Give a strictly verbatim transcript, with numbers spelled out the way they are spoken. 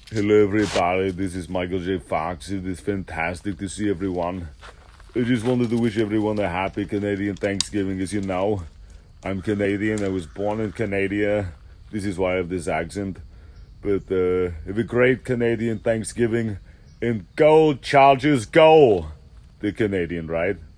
Hello everybody, this is Michael J. Fox. It is fantastic to see everyone. I just wanted to wish everyone a happy Canadian Thanksgiving. As you know, I'm Canadian. I was born in Canada. This is why I have this accent. But uh, have a great Canadian Thanksgiving. And go Chargers, go! The Canadian, right?